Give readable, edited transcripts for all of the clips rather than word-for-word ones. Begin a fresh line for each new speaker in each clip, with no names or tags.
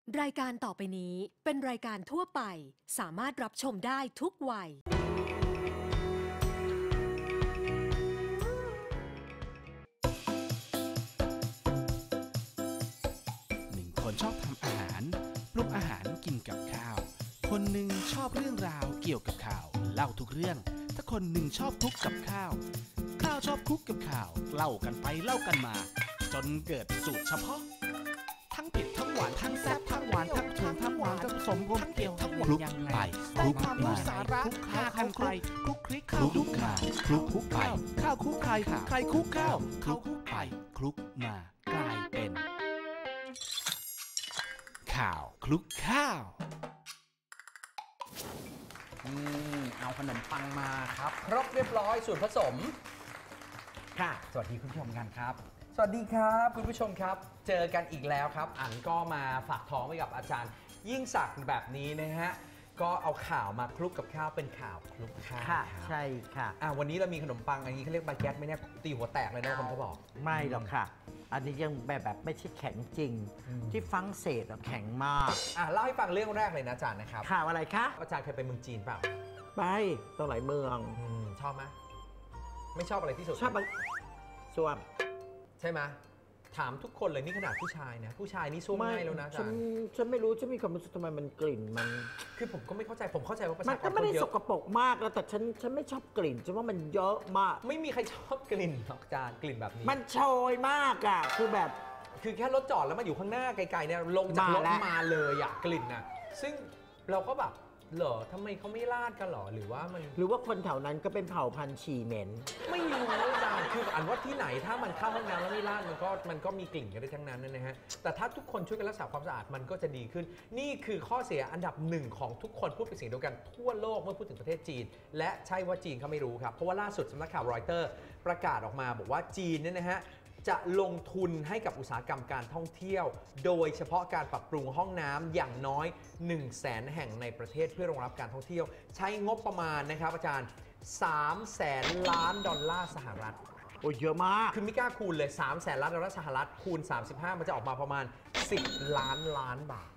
รายการต่อไปนี้เป็นรายการทั่วไปสามารถรับชมได้ทุกวัย
หนึ่งคนชอบทำอาหารปรุงอาหารกินกับข้าวคนหนึ่งชอบเรื่องราวเกี่ยวกับข่าวเล่าทุกเรื่องถ้าคนหนึ่งชอบคลุกกับข้าวชอบคลุกกับข่าวเล่ากันไปเล่ากันมาจนเกิดสูตรเฉพาะทั้งเผ็ดทั้งหวานทั้งแซ่บทั้งหวานทั้งเค็มทั้งหวานทั้งผสมกลมเกลี่ยวทั้งหวานยังไงคลุกความรู้สาระคลุกข้าวกันไปคลุกคลิกข้าวคลุกข่าวคลุกไปข้าวคลุกใครใครคลุกข้าวคลุกไปคลุกมากลายเป็นข่าวคลุกข้าว
เอาขนมปังมาครับครบเรียบร้อยส่วนผสมค่ะสวัสดีคุณผู้ชมกันครับสวัสดีครับคุณผู้ชมครับเจอกันอีกแล้วครับอันก็มาฝากท้องไว้กับอาจารย์ยิ่งศักดิ์แบบนี้นะฮะก็เอาข่าวมาคลุกกับข้าวเป็นข่าวคลุกข้าวค่ะ
ใช่ค่ะ
วันนี้เรามีขนมปังอันนี้เขาเรียกบาเกตไหมเนี่ยตีหัวแตกเลยนะคนเขาบอก
ไม่หรอกค่ะอันนี้ยังแบบไม่ใช่แข็งจริงที่ฝรั่งเศสแข็งมาก
เล่าให้ฟังเรื่องแรกเลยนะอาจารย์นะครับ
ข่าวอะไรคะ
อาจารย์เคยไปเมืองจีนเปล่า
ไปต้องหลายเมือง
ชอบไหมไม่ชอบอะไรที่สุด
ชอบส้วม
ใช่ไหมถามทุกคนเลยนี่ขนาดผู้ชายนะผู้ชายนี่ส้วมง่ายแล้วนะอาจารย์
ฉันไม่รู้ฉันมีความรู้สึกทำไมมันกลิ่นมัน
คือผมก็ไม่เข้าใจผมเข้าใจว่าประชากร
มันก็ไม่ได้สกปรกมากแล้วแต่ฉันไม่ชอบกลิ่นฉันว่ามันเยอะมาก
ไม่มีใครชอบกลิ่นหรอกอาจารย์กลิ่นแบบนี้
มันโชยมากคือแบบ
คือแค่รถจอดแล้วมาอยู่ข้างหน้าไกลๆเนี่ยลงจากรถมาเลยกลิ่นน่ะซึ่งเราก็แบบเหรอทำไมเขาไม่ราดกันหรอหรือว่า
คนแถวนั้นก็เป็นเผ่าพันธุ์ฉี่เหม็น
ไม่รู้อาจารย์คืออันว่าที่ไหนถ้ามันเข้าห้องน้ำแล้วไม่ราดมันก็มีกลิ่นกันได้ทั้งนั้นนะฮะแต่ถ้าทุกคนช่วยกันรักษาความสะอาดมันก็จะดีขึ้นนี่คือข้อเสียอันดับหนึ่งของทุกคนพูดเป็นเสียงเดียวกันทั่วโลกเมื่อพูดถึงประเทศจีนและใช่ว่าจีนเขาไม่รู้ครับเพราะว่าล่าสุดสำนักข่าวรอยเตอร์ประกาศออกมาบอกว่าจีนเนี่ยนะฮะจะลงทุนให้กับอุตสาหกรรมการท่องเที่ยวโดยเฉพาะการปรับปรุงห้องน้ำอย่างน้อย 100,000 แห่งในประเทศเพื่อรองรับการท่องเที่ยวใช้งบประมาณนะครับอาจารย์$300,000 ล้านสหรัฐ
โอ้เยอะมาก
คือไม่กล้าคูณเลย$300,000 ล้านสหรัฐคูณ35มันจะออกมาประมาณ10 ล้านบาท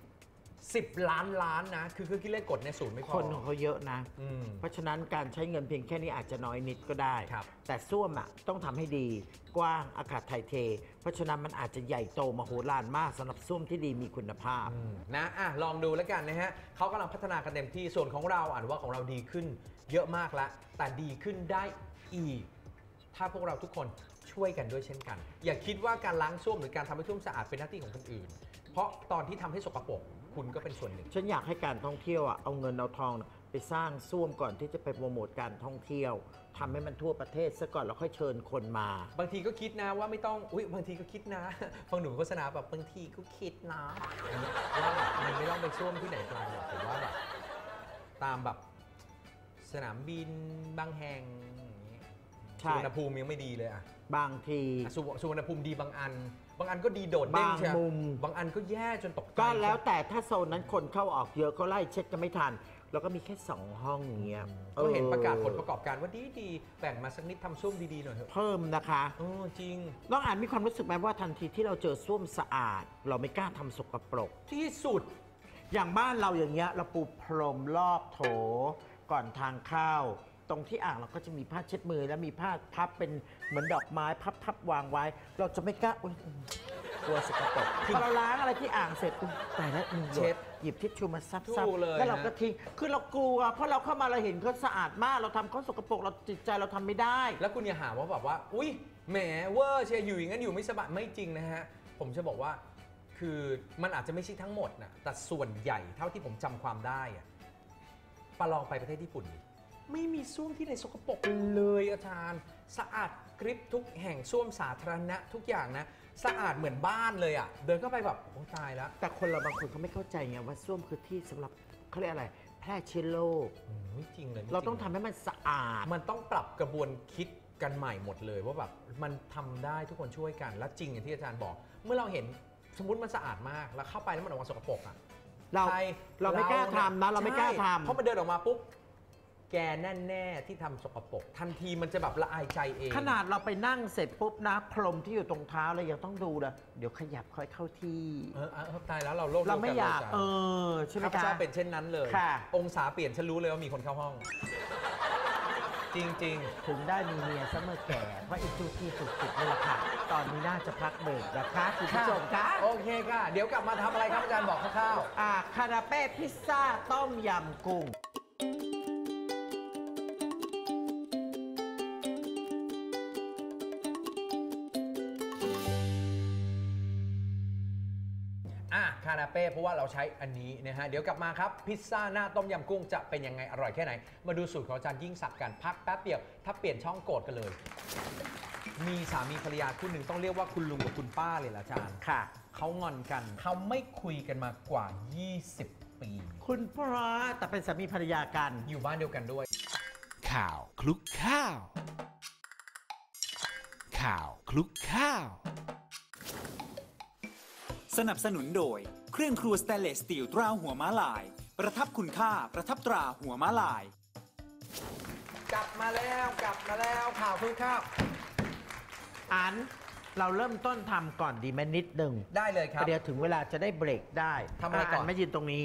10 ล้านนะคือคิดเลขกดในศูนย์ไม่พอ
คนของเขาเยอะนะเพราะฉะนั้นการใช้เงินเพียงแค่นี้อาจจะน้อยนิดก็ได้แต่ส้วมต้องทำให้ดีกว้างอากาศถ่ายเทเพราะฉะนั้นมันอาจจะใหญ่โตมโหฬารมากสำหรับส้วมที่ดีมีคุณภาพ
นะลองดูแล้วกันนะฮะเขากำลังพัฒนากันเต็มที่ส่วนของเราอ่านว่าของเราดีขึ้นเยอะมากแล้วแต่ดีขึ้นได้อีกถ้าพวกเราทุกคนช่วยกันด้วยเช่นกันอย่าคิดว่าการล้างส้วมหรือการทำให้ส้วมสะอาดเป็นหน้าที่ของคนอื่นเพราะตอนที่ทำให้สกปรกคุณก็เป็นส่วนหนึ่ง
ฉันอยากให้การท่องเที่ยวเอาเงินเอาทองไปสร้างส้วมก่อนที่จะไปโปรโมทการท่องเที่ยวทำให้มันทั่วประเทศซะก่อนแล้วค่อยเชิญคนมา
บางทีก็คิดนะว่าไม่ต้องบางทีก็คิดนะฟังหนุ่มโฆษณาแบบบางทีก็คิดนะว่ามันไม่ต้องไปส้วมที่ไหนไกลหรอกผมว่าแบบตามแบบสนามบินบางแห่งสุวรรณภูมิยังไม่ดีเลย
บางที
สุวรรณภูมิดีบางอันก็ดีโดดเด่นใช่บางอันก็แย่จนตกใจ
ก็แล้วแต่ถ้าโซนนั้นคนเข้าออกเยอะก็ไล่เช็คกันไม่ทันแล้วก็มีแค่2ห้องอย่างเงี้ย
ก็เห็นประกาศผลประกอบการว่าดีแบ่งมาสักนิดทำส้วมดีๆหน่อยเถอะ
เพิ่มนะคะ
จริง
น้องอ่านมีความรู้สึกไหมว่าทันทีที่เราเจอส้วมสะอาดเราไม่กล้าทำสกปรก
ที่สุด
อย่างบ้านเราอย่างเงี้ยเราปูพรมรอบโถก่อนทางเข้าตรงที่อ่างเราก็จะมีผ้าเช็ดมือแล้วมีผ้าพับเป็นเหมือนดอกไม้พับวางไว้เราจะไม่กล้ากลัวสกปรกพอเราล้างอะไรที่อ่างเสร็จแต่ละ
เช็ด
หยิบทิชชู่มาซับ
แล้
วเราก็ทิ้งคือเรากลัวเพราะเราเข้ามาเราเห็นเขาสะอาดมากเราทำเขาสกปรกเราจิตใจเราทำไม่ได้
แล้วคุณอย่าหาว่าแบบว่าอุ้ยแหมเวอร์เชียอยู่อย่างนั้นอยู่ไม่สบายไม่จริงนะฮะผมจะบอกว่าคือมันอาจจะไม่ใช่ทั้งหมดนะแต่ส่วนใหญ่เท่าที่ผมจำความได้ประลองไปประเทศญี่ปุ่นไม่มีส้วมที่ไหนสกปรกเลยอาจารย์สะอาดกริบทุกแห่งส้วมสาธารณะทุกอย่างนะสะอาดเหมือนบ้านเลยเดินเข้าไปแบบโอ้ตายแล้ว
แต่คนเราบางคนเขาไม่เข้าใจไงว่าส้วมคือที่สำหรับเขาเรียกอะไรแพร่เชื้อโรค
ไม่จริงเลย
เราต้องทำให้มันสะอาด
มันต้องปรับกระบวนคิดกันใหม่หมดเลยว่าแบบมันทำได้ทุกคนช่วยกันและจริงอย่างที่อาจารย์บอกเมื่อเราเห็นสมมติมันสะอาดมากแล้วเข้าไปแล้วมันออกมาสกปรก
เราไม่กล้าทำนะเราไม่กล้าทำ
เพราะมันเดินออกมาปุ๊บแกแน่ๆที่ทำสกปรกทันทีมันจะแบบละอายใจเอง
ขนาดเราไปนั่งเสร็จปุ๊บนะพรมที่อยู่ตรงเท้าเรายังต้องดูเลยเดี๋ยวขยับค่อยเข้าที่
ตายแล้วเราโลก
เราไม่อยาก
เดีวกันเลย
ใช่ไหม
ข้าพ
คะ
เจ้าเป็นเช่นนั้นเลย
ค่ะ
องศาเปลี่ยนฉันรู้เลยว่ามีคนเข้าห้อง จริง
ถึงได้มีเมียซะเมื่อแก่เพราะอีจูที่สุดๆนี่แหละค่ะ ตอนนี้น่าจะพักเบรกนะคะคุณ
ๆ
ผู้ชมคะ
โอเคค่ะ เดี๋ยวกลับมาทำอะไรครับอาจารย์บอกคร่าว
คาราเป้พิซซ่าต้มยำกุ้ง
คานาเป้เพราะว่าเราใช้อันนี้นะฮะเดี๋ยวกลับมาครับพิซซ่าหน้าต้มยำกุ้งจะเป็นยังไงอร่อยแค่ไหนมาดูสูตรของอาจารย์ยิ่งศักดิ์กันพักแป๊บเดียวถ้าเปลี่ยนช่องโกรธกันเลย มีสามีภรรยาคู่หนึ่งต้องเรียกว่าคุณลุงกับคุณป้าเลยล่ะอาจารย์
ค่ะ
เขางอนกันเขาไม่คุยกันมากว่า 20 ปี
คุณพระแต่เป็นสามีภรรยากัน
อยู่บ้านเดียวกันด้วย
ข่าวคลุกข้าว ข่าวคลุกข้าว
สนับสนุนโดยเครื่องครัวสแตนเลสสตีลตราหัวม้าลาย ประทับคุณค่าประทับตราหัวม้าลาย
กลับมาแล้วข่าวคือข้าว
อันเราเริ่มต้นทำก่อนดีไหมนิดหนึ่ง
ได้เลยครับ
เดี๋ยวถึงเวลาจะได้เบรกได้
ทำอะไรก่อน
ไม่ยืนตรงนี้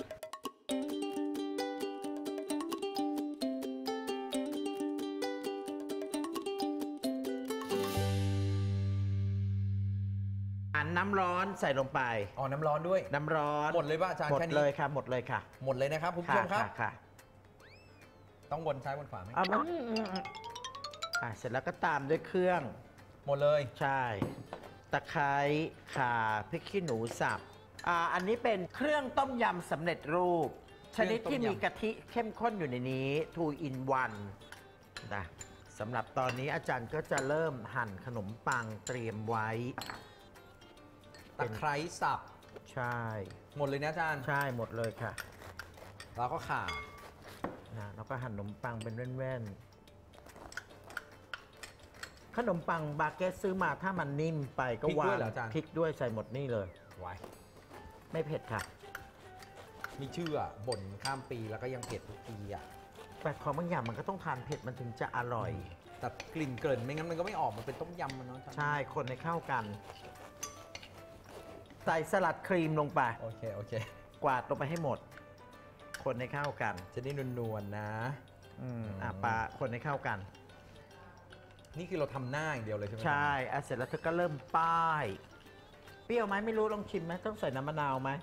น้ำร้อนใส่ลงไป
อ๋อน้ำร้อนด้วย
น้ำร้อน
หมดเลยป่ะอาจารย์
หมด
แค่นี้
เลยค่ะหมดเลยค่ะ
หมดเลยนะครับคุณผู้ชมครับ
ค่ะ
ต้องวนซ้ายวนขวาไหม
เอามาเสร็จแล้วก็ตามด้วยเครื่อง
หมดเลย
ใช่ ตะไคร้ข่าพริกขี้หนูสับอันนี้เป็นเครื่องต้มยำสำเร็จรูป ชนิดที่มีกะทิเข้มข้นอยู่ในนี้ 2 in 1นะสำหรับตอนนี้อาจารย์ก็จะเริ่มหั่นขนมปังเตรียมไว้
ตะไคร้สับ
ใช่
หมดเลยนะอาจารย์
ใช่หมดเลยค่ะ
แล้วก็ข่า
แล้วก็หั่นขนมปังเป็นแว่นๆขนมปังบาเกตซื้อมาถ้ามันนิ่มไปก็
พริก
วา
ด้วย
ง
เหรออาจารย์
พริกด้วยใส่หมดนี่เลย
ไว้
ไม่เผ็ดค่ะ
มีชื่ออะบ่นข้ามปีแล้วก็ยังเผ็ดทุกปีอ่ะ
แต่ของบางอย่างมันก็ต้องทานเผ็ดมันถึงจะอร่อย
แต่กลิ่นเกลิ่นไม่งั้นมันก็ไม่ออกมันเป็นต้มยำมันเนาะอาจารย์
ใช่ คนให้เข้ากัน ใส่สลัดครีมลงไป
โอเค
กวาดลงไปให้หมด คนให้เข้ากัน
จะได้นวลๆนะ
ปลาคนให้เข้ากัน
นี่คือเราทำหน้าอย่างเดียวเลยใช่ไหม
ใช่เสร็จแล้วเธอก็เริ่มป้าย เปรี้ยวไหมไม่รู้ลองชิมไหมต้องใส่น้ำมะนาวไหม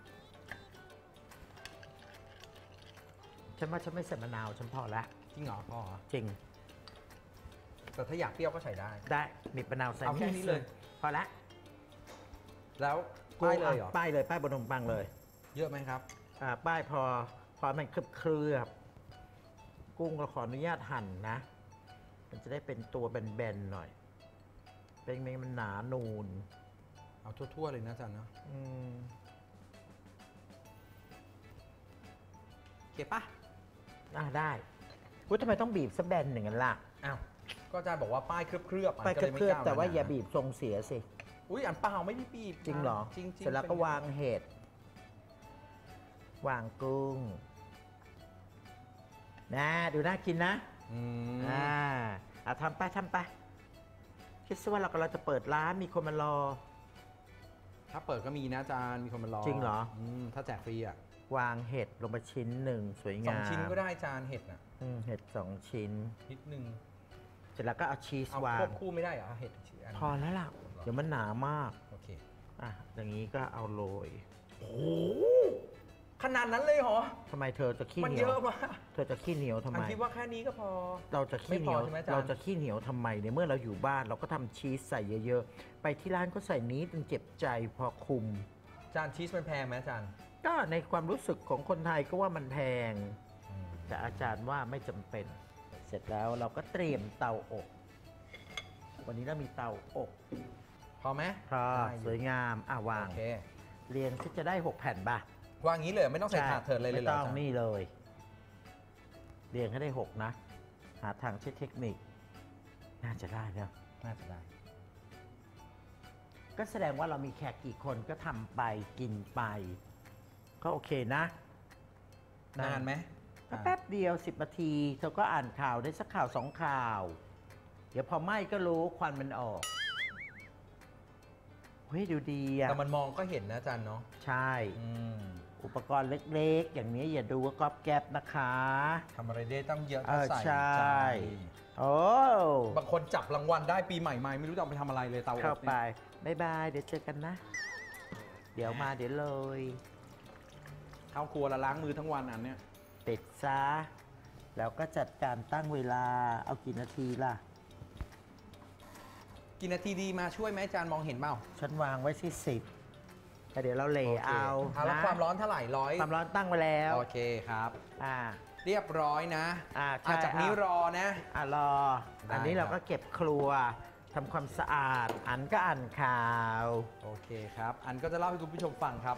ฉันว่าฉันไม่ใส่มะนาวฉันพอละ
จริงเหรอพ่อเหรอ
จริง
แต่ถ้าอยากเปรี้ยวก็ใส่ได้
ได้มีมะนาวใส่
เอาแค่นี้เลย
พอละ
แล้วป้ายเลยเหรอ
ป้ายเลยป้ายบนขนมปังเลย
เยอะไหมครับ
ป้ายพอมันเคลือบกุ้งเราขออนุญาตหั่นนะ มันจะได้เป็นตัวแบนๆหน่อย เป็นมันหนานูน
เอาทั่วๆเลยนะอาจารย์เนาะ โอเคปะ
ได้ทำไมต้องบีบซะแบนอย่างนั้นล่ะ
อ้าว ก็อาจารย์บอกว่าป้ายเคลือบๆ
ไป
ก็เลยไม่
เคลือบ
กล้
แต่ว่าอย่าบีบทรงเสียสิ
อุ้ยอันเปล่าไม่ได้บีบ
จริงเหรอ
จริงๆ
เสร็จแล้วก็วางเห็ด วางกุ้งนะดูน่ากินนะ
อืม
ทำไปคิดซะว่าเรากำลังจะเปิดร้านมีคนมารอ
ถ้าเปิดก็มีนะอาจารย์มีคนมารอ
จริงเหรอ
ถ้าแจกฟรีอ่ะ
วางเห็ดลงไปชิ้นหนึ่งสวย
สอง
งาม
ชิ้นก็ได้อาจารย์เห็ดน่ะ
เห็ด2 ชิ้น
นิดนึง
เสร็จแล้วก็เอาชีส
เอา
วา
คว
ง
บคู่ไม่ได้เหรอเห็ดชิ้นอัน
พอแล้วล่ะ เดี๋ยวมันหนามาก
โอเค
อย่างนี้ก็เอาโรย
โอ้ขนาดนั้นเลยเหรอ
ทำไมเธอจะขี้
มัน
เหนี
เย
ยว
อะมาก
เธอจะขี้เหนียวทำ
อัน
ไม
คิดว่าแค่นี้ก็พอ
เราจะขี้เหนียว
ไม่พอใช่ไหมอาจารย์
เราจะขี้เหนียวทำไมเนี่ยเมื่อเราอยู่บ้านเราก็ทำชีสใส่เยอะๆ ไปที่ร้านก็ใส่นิดนึงเจ็บใจพอคุม
อาจารย์ชีสมันแพงไหมอาจารย์
ก็ในความรู้สึกของคนไทยก็ว่ามันแพง แต่อาจารย์ว่าไม่จำเป็น เสร็จแล้วเราก็เตรียมเตาอบ วันนี้เรามีเตาอบ
พอไหม
พอ
ได้อ
สวยงามวาง
โอเค
เรียงที่จะได้ 6 แผ่นป่ะ
วางงี้เลยไม่ต้องใส่ถาดเถิดเลยเลยเหร
ไม่
อ
ต้อง
อาจารย์
นี่เลย เรียงให้ได้ 6 นะ หาทางใช้เทคนิค น่าจะได้แล้ว
น่าจะได้
ก็แสดงว่าเรามีแขกกี่คนก็ทำไปกินไป ก็โอเคนะ
นานไหม
แป๊บเดียว10 นาทีเธอก็อ่านข่าวได้สักข่าว2 ข่าว เดี๋ยวพอไหม้ก็รู้ควันมันออกเฮ้ยดูดีอะ
แต่มันมองก็เห็นนะอาจารย์เนาะ
ใช่
อืม
อุปกรณ์เล็กๆ อย่างนี้อย่าดูว่าก๊อบแก๊บนะคะ
ทำอะไรได้ตั้งเยอะ
เอ
ก็
อ
ใส่
ใช่
ใจ
โอ้
บางคนจับรางวัลได้ปีใหม่มาไม่รู้จะเอาไปทำอะไรเลยเตาอบ
เข้าไป
เนี่ย
บ๊ายบาย เดี๋ยวเจอกันนะ เดี๋ยวมาเดี๋ยวเลย
เข้าครัวแล้วล้างมือทั้งวันอันเนี้ย
ปิดซะ แล้วก็จัดการตั้งเวลาเอากี่นาทีล่ะ
กี่นาทีดีมาช่วยไหมอาจารย์มองเห็นเปล่า
ฉันวางไว้ที่10แต่เดี๋ยวเราเหลเอา
แล้ว
นะ
ความร้อนเท่าไหร่ร้อย
ความร้อนตั้งไว้แล้ว
โอเคครับ
อ่า
เรียบร้อยนะ
ใช่
จากนี้รอนะ
รอ
ได้
อันนี้เรา
ครับ
ก็เก็บครัวทำความสะอาด อันก็อ่านข่าว
โอเคครับ อันก็จะเล่าให้คุณผู้ชมฟังครับ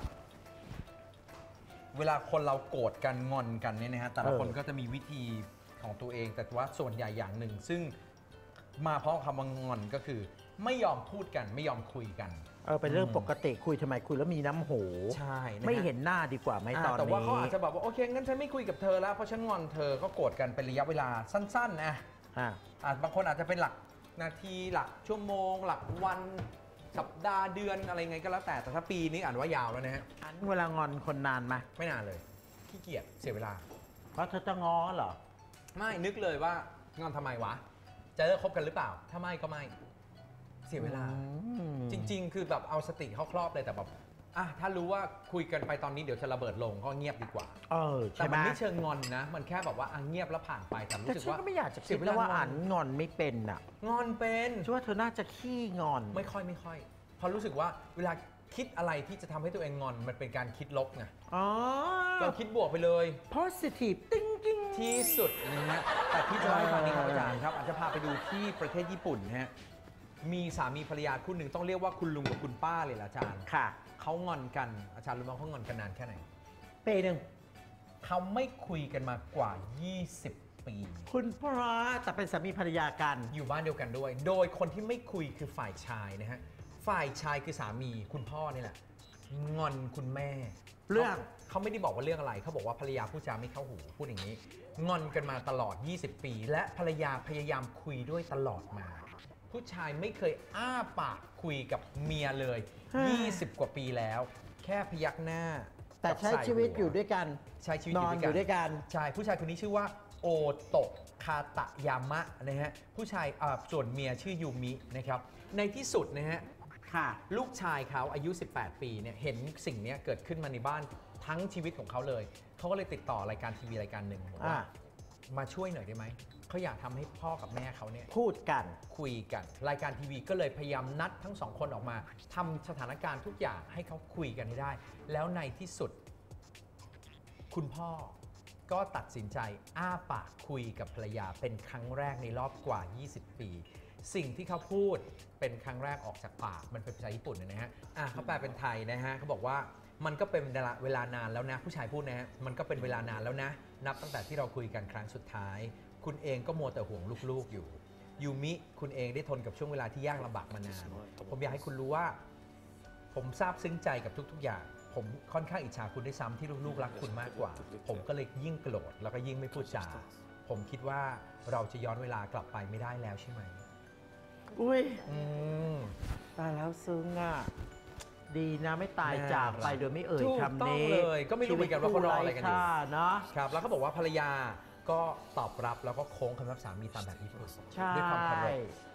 เวลาคนเราโกรธกันงอนกันเนี่ยนะฮะแต่ละคนก็จะมีวิธีของตัวเอง แต่ว่าส่วนใหญ่อย่างหนึ่ง ซึ่งมาเพราะคำว่างอนก็คือ ไม่ยอมพูดกันไม่ยอมคุยกัน
เป็นเรื่องปกติคุยทำไมคุยแล้วมีน้ำหู
ใช่ะฮะ
ไม่เห็นหน้าดีกว่าไหมตอนนี้
แต่ว่าเขาอาจจะแบบว่าโอเคงั้นฉันไม่คุยกับเธอแล้วเพราะฉันงอนเธอก็โกรธกันเป็นระยะเวลาสั้นๆนะ
อ่า
บางคนอาจจะเป็นหลักนาทีหลักชั่วโมง หลักวันสัปดาห์เดือนอะไรไงก็แล้วแต่ถ้าปีนี้อ่านว่ายาวแล้วนะฮะ
อันเวลางอนคนนานไหม
ไม่นานเลยขี้เกียจเสียเวลา
เพราะเธอจะง้อเหรอ
ไม่นึกเลยว่างอนทำไมวะจะเลิกคบกันหรือเปล่า ถ้าไม่ก็ไม่เสียเวลา จริง ๆ คือแบบเอาสติเข้าครอบเลยแต่แบบถ้ารู้ว่าคุยกันไปตอนนี้เดี๋ยวจะระเบิดลงก็เงียบดีกว่า
ใช่
แต่
ไหม
มันไม่เชิงงอนนะ มันแค่แบบว่าเงียบแล้วผ่านไปแต่
แต่
รู้สึก
ฉัน
ว่า
ก็ไม่อยากจะคิดแล้วว่าอันงอนไม่เป็นอ่ะ
งอนเป็น
ฉันว่าเธอน่าจะขี้งอน
ไม่ค่อยเพราะรู้สึกว่าเวลาคิดอะไรที่จะทำให้ตัวเองงอนมันเป็นการคิดลบไง
อ๋อ
เราคิดบวกไปเลย
positive thinking
ที่สุดนะฮะแต่ที่จะเล่าให้ฟังนี้ครับอาจารย์ครับอาจจะพาไปดูที่ประเทศญี่ปุ่นนะฮะมีสามีภรรยาคู่หนึ่งต้องเรียกว่าคุณลุงกับคุณป้าเลยล่ะอาจารย์
ค่ะ
เขางอนกันอาจารย์รู้ไหมเขางอนกันนานแค่ไหน
ปีหนึ่ง
เขาไม่คุยกันมากว่า 20 ปี
คุณพระแต่เป็นสามีภรรยากัน
อยู่บ้านเดียวกันด้วย โดยคนที่ไม่คุยคือฝ่ายชายนะฮะฝ่ายชายคือสามีคุณพ่อนี่แหละงอนคุณแม่
เรื่อง
เขาไม่ได้บอกว่าเรื่องอะไรเขาบอกว่าภรรยาพูดจาไม่เข้าหูพูดอย่างนี้ งอนกันมาตลอด 20 ปี และภรรยาพยายามคุยด้วยตลอดมา ผู้ชายไม่เคยอ้าปากคุยกับเมียเลย 20 กว่าปีแล้ว แค่พยักหน้า
แต่ใช้ชีวิตอยู่ด้วยกัน
ใช้ชีวิต
นอนอยู่ด้วยกัน
ใช่ผู้ชายคนนี้ชื่อว่าโอโตะคาตะยามะนะฮะผู้ชายส่วนเมียชื่อยูมินะครับในที่สุดนะฮะ
ค่ะ
ลูกชายเขาอายุ 18 ปีเนี่ยเห็นสิ่งนี้เกิดขึ้นมาในบ้านทั้งชีวิตของเขาเลยเขาก็เลยติดต่อรายการทีวีรายการหนึ่งบอกว่ามาช่วยหน่อยได้ไหมเขาอยากทำให้พ่อกับแม่เขาเนี่ย
พูดกัน
คุยกันรายการทีวีก็เลยพยายามนัดทั้งสองคนออกมาทำสถานการณ์ทุกอย่างให้เขาคุยกันให้ได้ แล้วในที่สุด คุณพ่อก็ตัดสินใจอ้าปากคุยกับภรรยาเป็นครั้งแรกในรอบกว่า 20 ปี สิ่งที่เขาพูดเป็นครั้งแรกออกจากปากมันเป็นภาษาญี่ปุ่นนะฮะเขาแปลเป็นไทยนะฮะเขาบอกว่ามันก็เป็นเวลานานแล้วนะผู้ชายพูดนะฮะมันก็เป็นเวลานานแล้วนะนับตั้งแต่ที่เราคุยกันครั้งสุดท้ายคุณเองก็มัวแต่ห่วงลูกๆอยู่ยูมิคุณเองได้ทนกับช่วงเวลาที่ยากลำบากมานานผมอยากให้คุณรู้ว่าผมซาบซึ้งใจกับทุกๆอย่างผมค่อนข้างอิจฉาคุณด้วยซ้ำที่ลูกๆรักคุณมากกว่าผมก็เลยยิ่งโกรธแล้วก็ยิ่งไม่พูดจาผมคิดว่าเราจะย้อนเวลากลับไปไม่ได้แล้วใช่ไหม
อุ้ย
ม
ตายแล้วซึ้งอ่ะ ดีนะไม่ตาย
น่า
จากไป
รัก
โดยไม่เอ่ย
ถูก
คำ
ต้อง
นี้
เลยก็ไม่รู้เหมือนกันว่าเขารออะไรกันอยู่
ชีวิตคู่ไร้ค่าเนาะ
ครับแล้วเขาบอกว่าภรรยาก็ตอบรับแล้วก็โค้งคำรับสามีตามแบบญี่ปุ่น
ใช่
ด้วยความเคารพ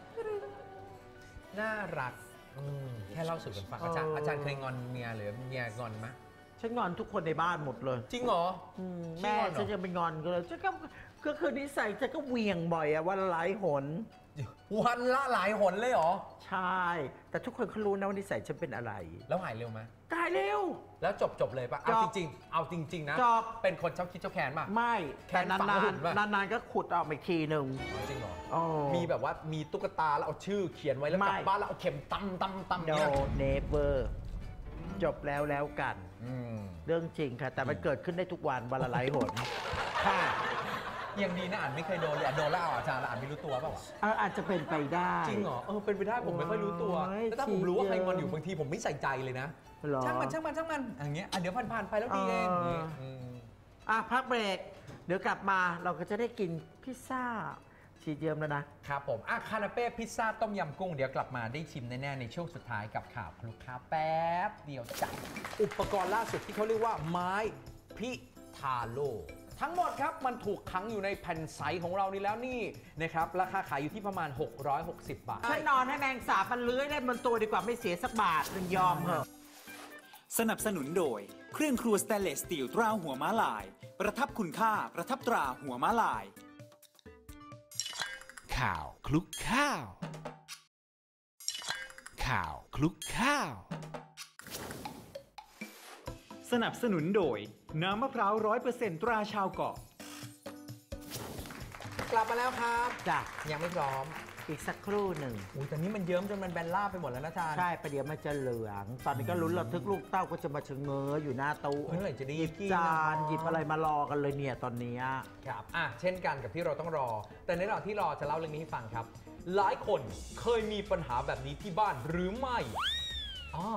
น่ารักแค่เล่าสู่กันฟังอาจารย์เคยงอนเมียหรือเมียงอนไหม
ฉันงอนทุกคนในบ้านหมดเลย
จริงเหรอ
แม่
ขี้งอนเหรอ
ฉันจะไปงอนก็เลยฉันก็คือนิสัยฉันก็เหวียงบ่อยอะวันละหลายหน
วันละหลายหนเลยเหรอ
ใช่ แต่ทุกคนเขารู้นะว่านิสัยฉันเป็นอะไร
แล้วหายเร็วไหม
ตายเร็ว
แล้วจบเลยปะเอา
จบ
จริงๆเอาจริงๆนะ
จบ
เป็นคนเจ้าคิดเจ้าแค้นป่ะ
ไม่
แข
แต่
น
นา
ฝัง
น
หุ่นปะ
ๆนานๆก็ขุดออกมาอีกทีหนึ่ง
จริงเหรอ
โอ้
มีแบบว่ามีตุ๊กตาแล้วเอาชื่อเขียนไว้แล้วกลับ
ไม่
บ้านแล้วเอาเข็มตั้ม
no
เนี่ย
never จบแล้วกัน เรื่องจริงค่ะ แต่มันเกิดขึ้นได้ทุกวันวันละหลายหนค่ะ
ยังดีนะอ่านไม่เคยโดนเลยโดนแล้วอาจารย์แล้วอ่านไม่รู้ตัวเปล่า
อาจจะเป็นไปได้
จริงเหรอเป็นไปได้ผมไม่ค่อยรู้ตัว
โอ้ย
แล้วถ้าผมรู้ว่าใคร
จริง
งอนอยู่บางทีผมไม่ใส่ใจเลยนะ
หรอ
ช่างมันอย่างเงี้ยเดี๋ยวผ่านไปแล้วดีเองอย่างเงี้ย
พักเบรกเดี๋ยวกลับมาเราก็จะได้กินพิซซ่าชีสเยิ้มแล้วนะครับ
ผมคานาเป้พิซซ่าต้มยำกุ้งเดี๋ยวกลับมาได้ชิมแน่ๆในช่วงสุดท้ายกับข่าวคลุกค้าแป๊บเดียวจ้ะอุปกรณ์ล่าสุดที่เขาเรียกว่าไม้พิทาโลทั้งหมดครับมันถูกขังอยู่ในแผ่นใสของเรานี่แล้วนี่นะครับราคาขายอยู่ที่ประมาณ660 บาท
ฉันนอนให้แมงสาบมันเลื้อยเล่นบนตัวดีกว่าไม่เสียสักบาทมันยอมเหอะ
สนับสนุนโดยเครื่องครัวสแตนเลสสตีลตราหัวม้าลาย ประทับคุณค่าประทับตราหัวม้าลาย
ข่าวคลุกข้าว ข่าวคลุกข้าว
สนับสนุนโดยน้ำมะพร้าว 100% ตราชาวเกาะ
กลับมาแล้วครับ
จ้ะ
ยังไม่พร้อม
อีกสักครู่หนึ่ง
อุ้ยแต่นี่มันเยิ้มจนมันแบนราบไปหมดแล้วนะอาจารย์
ใช่ประเดี๋ยวมันจะเหลือง ตอนนี้ก็ลุ้นระทึกลูกเต้าก็จะมาชะเง้ออยู่หน้าตู้
เมื่อไหร่จะได้
หยิบ
กิน
จาน
นะ
หยิบอะไรมารอกันเลยเนี่ยตอนนี้
ครับเช่นกันกับที่เราต้องรอ แต่ในระหว่างที่รอจะเล่าเรื่องนี้ให้ฟังครับ หลายคนเคยมีปัญหาแบบนี้ที่บ้านหรือไม่อ๋อ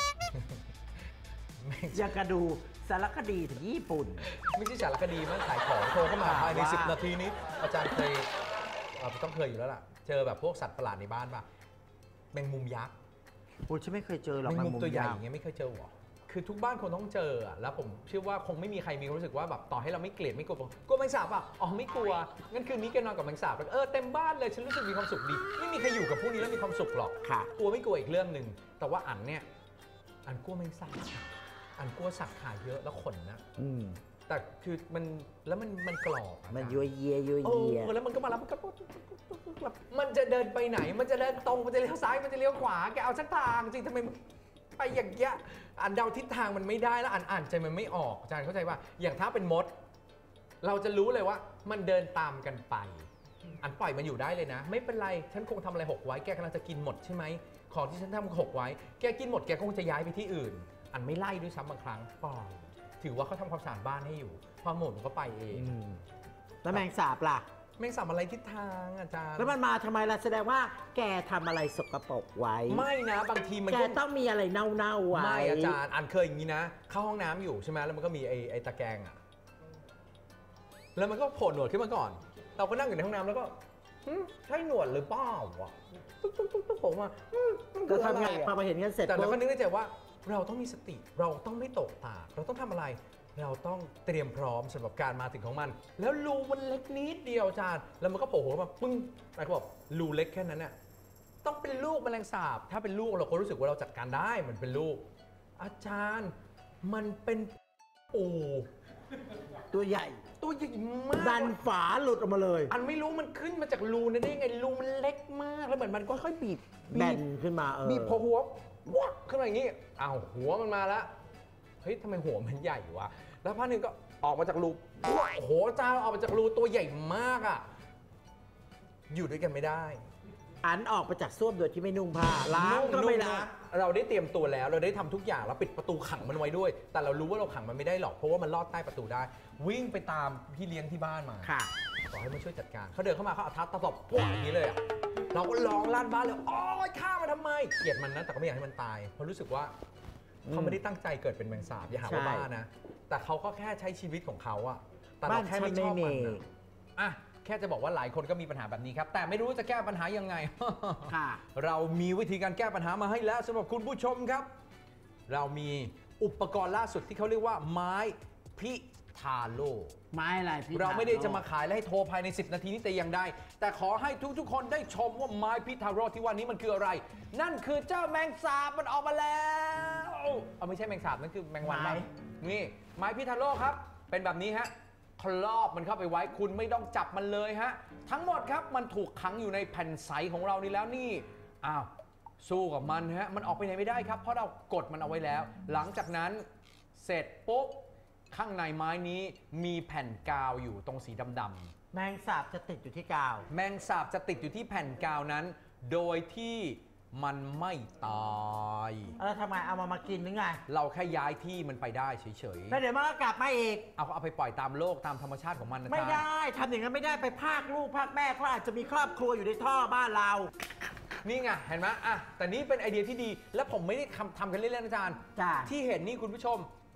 อยากกระดูสารคดีถึงญี่ปุ่น
ไม่ใช่สารคดีมันขายของโทรเข้ามาภายใน
ว่า
10 นาทีนี้ อาจารย์เคยต้องเคยอยู่แล้วล่ะ เจอแบบพวกสัตว์ประหลาดในบ้านป่ะแมงมุมยักษ์
ผมฉันไม่เคยเจอหรอก
แมงมุมตัวใหญ่
ยัก
อ
ษ์
ย่างเงี้ยไม่เคยเจอหรอคือทุกบ้านคนต้องเจออะแล้วผมเชื่อว่าคงไม่มีใครมีความรู้สึกว่าแบบต่อให้เราไม่เกลียดไม่กลัวกลัวแมงสาบอ่ะอ๋อไม่กลัวงั้นคืนนี้แกนอนกับแมงสาบแล้วเต็มบ้านเลยฉันรู้สึกมีความสุขดีไม่มีใครอยู่กับพวกนี้แล้วมีความสุขหรอก
ค่ะ
กลัวไม่กลัวอีกเรื่องหนึ่งแต่ว่าอันเนี่ยอันกลัวแมงสาบอันกลัวสัตว์ขาเยอะแล้วขนนะ
อืม
แต่คือมันกรอบอะ
มันยัวเยียยัวเยีย
แล้วมันก็มาแล้วมันก็มันจะเดินไปไหนมันจะเดินตรงมันจะเลี้ยวซ้ายมันจะเลี้ยวขวาแกเอาสักทางจริงทำไมไปอย่างเงี้ยอันเดาทิศทางมันไม่ได้แล้วอ่านใจมันไม่ออกอาจารย์เข้าใจว่าอย่างถ้าเป็นมด เราจะรู้เลยว่ามันเดินตามกันไปอันปล่อยมันอยู่ได้เลยนะ ไม่เป็นไรฉันคงทำอะไรหกไว้แกกำลังจะกินหมดใช่ไหมของที่ฉันทำหกไว้แกกินหมดแกคงจะย้ายไปที่อื่น อันไม่ไล่ด้วยซ้ำบางครั้งปล่อยถือว่าเขาทำความสะอาดบ้านให้อยู่พอหมดมันก็ไปเอง
แล้วแมงสาบล่ะ
แมงสาบอะไรทิศทางอาจารย์
แล้วมันมาทำไมล่ะแสดงว่าแกทำอะไรสกปรกไว้
ไม่นะบางทีมัน
แก
ก็
ต้องมีอะไรเน่าๆไว้
ไม่อาจารย์อันเคยอย่างนี้นะ เข้าห้องน้ำอยู่ใช่ไหมแล้วมันก็มีไอ้ตะแกรงอะแล้วมันก็โผล่หนวดขึ้นมาก่อน เราก็นั่งอยู่ในห้องน้ำแล้วก็ใช่หนวดหรือเปล่าวะตุ๊กผมว่ามัน
ก็
คืออะ
ทำ
ไร
ไงพอ
อะ
มาเห็นกันเสร็จ
แต่เรา
ปุ๊บ
ก็นึกในใจว่าเราต้องมีสติเราต้องไม่ตกตาเราต้องทำอะไร เราต้องเตรียมพร้อมสำหรับการมาถึงของมัน แล้วรูมันเล็กนิดเดียวอาจารย์แล้วมันก็โผล่หัวมาปึ้งนายก็บอกรูเล็กแค่นั้นเนี่ยต้องเป็นลูกแมลงสาบถ้าเป็นลูกเราก็รู้สึกว่าเราจัดการได้มันเป็นลูก อาจารย์มันเป็นปู
ตัวใหญ่
ตัวใหญ่มาก
ดันฝาหลุดออกมาเลย
อันไม่รู้มันขึ้นมาจากรูนั้นได้ยังไงรูมันเล็กมากแล้วเหมือนมันก็ค่อยบีบ
แบนขึ้นมา
บีบพอหัววักขึ้นมาอย่างนี้อ้าวหัวมันมาแล้วเฮ้ยทำไมหัวมันใหญ่วะแล้วพักหนึ่งก็ออกมาจากรูโอ้โหจ้าออกมาจากรูตัวใหญ่มากอ่ะอยู่ด้วยกันไม่ได้
อันออกมาจากส้วมโดยที่ไม่นุ่งผ้าล้างก็ไม่ล้าง
เราได้เตรียมตัวแล้วเราได้ทำทุกอย่างเราปิดประตูขังมันไว้ด้วย แต่เรารู้ว่าเราขังมันไม่ได้หรอกเพราะว่ามันลอดใต้ประตูได้ วิ่งไปตามพี่เลี้ยงที่บ้านมา
ค่ะ
บอกให้มาช่วยจัดการเขาเดินเข้ามาเขาเอาเท้าตบพวกอย่างนี้เลยอะเราก็ร้องลั่นบ้านเลยโอ๊ยฆ่ามันทำไมเกลียดมันนะแต่ก็ไม่อยากให้มันตายเพราะรู้สึกว่าเขาไม่ได้ตั้งใจเกิดเป็นแมงสาบอย่าหาว่าบ้านะ แต่เขาก็แค่ใช้ชีวิตของเขาอะแต่เราแค่ไม่ชอบมันอะแค่จะบอกว่าหลายคนก็มีปัญหาแบบนี้ครับแต่ไม่รู้จะแก้ปัญหายังไง
ค่ะ
เรามีวิธีการแก้ปัญหามาให้แล้วสำหรับคุณผู้ชมครับ เรามีอุปกรณ์ล่าสุดที่เขาเรียกว่าไม้พิทาโล
ไม้อะไรพี่
เราไม่ได้จะมาขายและให้โทรภายใน10 นาทีนี้แต่อย่างใดแต่ขอให้ทุกๆคนได้ชมว่าไม้พิทาโรที่ว่านี้มันคืออะไร นั่นคือเจ้าแมงสาบมันออกมาแล้วเอาไม่ใช่แมงสาบนั่นคือแมงวันมั้งนี่ไม้พิทาโรครับเป็นแบบนี้ฮะครอบมันเข้าไปไว้คุณไม่ต้องจับมันเลยฮะทั้งหมดครับมันถูกขังอยู่ในแผ่นใสของเรานี่แล้วนี่อ้าวสู้กับมันฮะมันออกไปไหนไม่ได้ครับเพราะเรากดมันเอาไว้แล้ว หลังจากนั้นเสร็จปุ๊บข้างในไม้นี้มีแผ่นกาวอยู่ตรงสีดำๆ
แมงสาบจะติดอยู่ที่กาว
แมงสาบจะติดอยู่ที่แผ่นกาวนั้น โดยที่มันไม่ตาย
แล้วทำไมเอามากินหรือไง
เราแค่ย้ายที่มันไปได้เฉย
แล้วเดี๋ยวมันก็กลับมาอีก
ๆเอาไปปล่อยตามโลกตามธรรมชาติของมันนะ
ไม่
จ๊ะ
ได้ทำอย่างนั้นไม่ได้ไปพากลูกพากแม่เขาอาจจะมีครอบครัวอยู่ในท่อบ้านเรา
นี่ไงเห็นไหมอ่ะแต่นี่เป็นไอเดียที่ดี และผมไม่ได้ทำกันเล่นๆนะอาจารย์
จ้ะ
ที่เห็นนี่คุณผู้ชม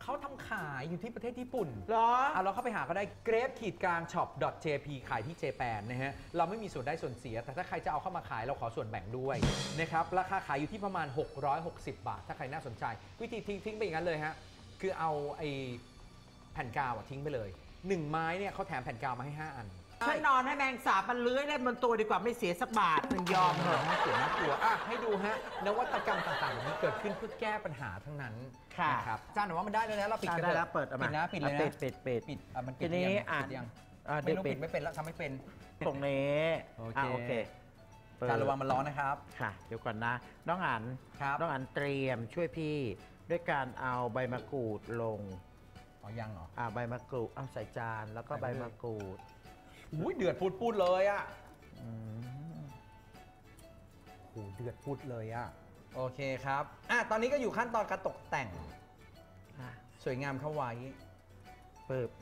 เขาทำขายอยู่ที่ประเทศญี่ปุ่น
เหรอ
เราเข้าไปหาก็ได้ grape-shop.jp ขายที่เจแปนนะฮะเราไม่มีส่วนได้ส่วนเสียแต่ถ้าใครจะเอาเข้ามาขายเราขอส่วนแบ่งด้วยนะครับราคาขายอยู่ที่ประมาณ660 บาทถ้าใครน่าสนใจวิธีทิ้งไปอย่างนั้นเลยฮะคือเอาไอ้แผ่นกาวทิ้งไปเลย1 ไม้เนี่ยเขาแถมแผ่นกาวมาให้5 อัน
ฉันนอนให้แมงสาบมันเลื้อยเล่นบนตัวดีกว่าไม่เสียสักบาทมันยอมเถอะ
น่าเสียน่ากลัวให้ดูฮะนวัตกรรมต่างๆแบบนี้เกิดขึ้นเพื่อแก้ปัญหาทั้งนั้นนะครับอาจารย์หนูว่ามันได้เลยนะเราปิดกัน
ได้แล้วเปิดออกมา
ปิดนะปิดเลยนะ
ปิด
ปิดมันปิ
ที
ด
นี้
ยัง
อ่าน
ปิดยัง
เดี๋
ไม่
ยว
รู้
ปิ
ปิ
ด
ดไม่เป็นแล้วทำไม่เป็น
ตรงนี้
โอเค
โอเคเปิด
อาจารย์ระวังมันร้อนนะครับ
ค่ะ เดี๋ยวก่อนนะ น้องอัน
ครับ
น้องอันเตรียมช่วยพี่ ด้วยการเอาใบมะกรูดลง
ยังเหรอ
ใบมะกรูดเอาใส่จานแล้วก็
ใส่
ใบ
ไปเลย
มะกรูด
อุ้ยเดือดพูดเลยอ่ะ
อืม
โอ้เดือดพูดเลยอ่ะโอเคครับตอนนี้ก็อยู่ขั้นตอนการตกแต่ง
อ่ะ
สวยงามเข้าไว้
ปึ๊บ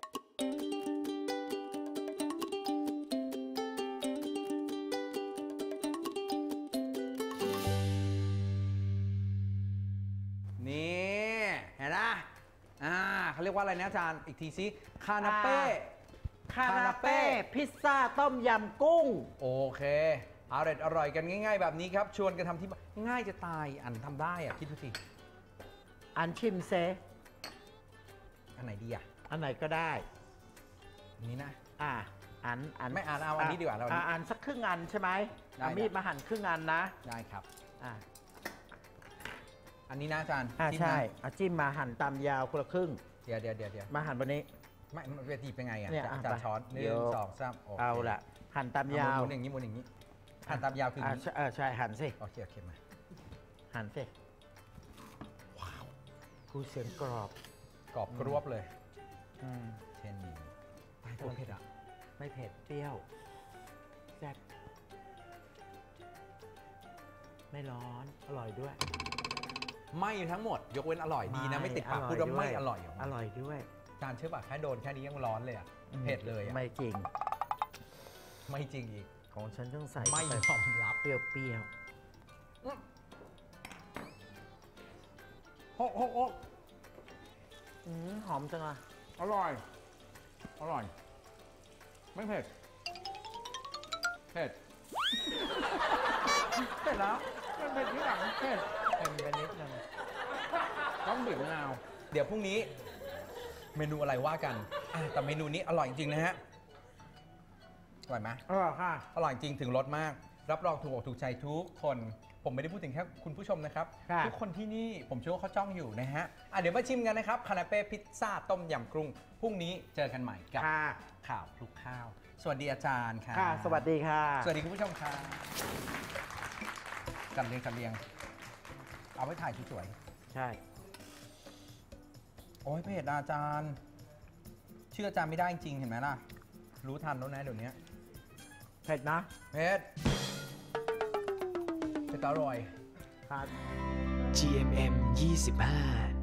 นี่เห็นไหมเขาเรียกว่าอะไรนะอาจารย์อีกทีซิคานาเป้
คานาเป้พิซซ่าต้มยำกุ้ง
โอเคอร่อยกันง่ายๆแบบนี้ครับ ชวนกันทำที่บ้านง่ายจะตายอันทำได้อะคิดดูสิ
อันชิมเซ
อันไหนดีอ่ะ
อันไหนก็ได้
อันนี้นะ
อัน
ไม่เอาอันนี้ดีกว่าเรา
อันสักครึ่งอันใช่ไหม
ได้
เอามีดมาหั่นครึ่งอันนะ
ได้ครับ
อ่า
อันนี้นะอาจารย์จิ้มนะ
ใช่เอาจิ้มมาหั่นตามยาวคนละครึ่ง
เดี๋ยว
มาหั่นบนนี้
ไม่มันจะดีเป็นไงอ่ะ
เนี่ย
อาจารย์
ไป
ช้อนหนึ่
เดี๋ยว
งสองสามโอเค
เอาละหั่นตามยาว
หมุนอย่างนี้หมุนอย่างนี้หั่นตามยาวคืออย่างนี้
ใช่หั่นสิ
โอเคมา
หั่นสิว้าวกูเสียงกรอบ
กรอบกรวบเลย
อืม
เช่นนี้ตายตัวเผ็ดอ่ะ
ไม่เผ็ดเปรี้ยวแซ่บไม่ร้อนอร่อยด้วย
ไม่ทั้งหมด ยกเว้นอร่อยดีนะไม่ติดปากพูดว่าไม่อร่อย
อร่อยด้วย
อาจารย์เชื่อป่ะแค่โดนแค่นี้ยังร้อนเลยอ่ะเผ็ดเลยอ่ะ
ไม่จริง
ไม่จริงอีก
ของฉันต้องใส่
ไม่ยอมรับ
เปรี้ยว
โอ้
หอมจังอ่ะ
อร่อยไม่เผ็ดเผ็ดแล้วมันเผ็ดที่หลังเผ็ด
เค็มไปนิดนึง
ต้องบีบมะนาวเดี๋ยวพรุ่งนี้เมนูอะไรว่ากันแต่เมนูนี้อร่อยจริงๆนะฮะอร่อยไหม
อร่อยค่ะ
อร่อยจริงถึงรสมาก รับรองถูกอกถูกใจทุกคน ผมไม่ได้พูดถึงแค่คุณผู้ชมนะครับ
ค่ะ
ทุกคนที่นี่ผมเชื่อว่าเขาจ้องอยู่นะฮะเดี๋ยวมาชิมกันนะครับคานาเป้พิซซ่าต้มยำกุ้งพรุ่งนี้เจอกันใหม่กับ
ค่ะ
ข่าวคลุกข้าว สวัสดีอาจารย์ค่ะ
ค่ะ สวัสดีค่ะ
สวัสดีคุณผู้ชมค่ะจัดเรียงเอาไว้ถ่ายสวย
ใช่
ๆโอ้ยเผ็ดอาจารย์เชื่ออาจารย์ไม่ได้จริงเห็นไหมล่ะรู้ทันแล้วนะเดี๋ยวนี้
เผ็ดนะ
เผ็ดอร่อย
ค่ะ
GMM 25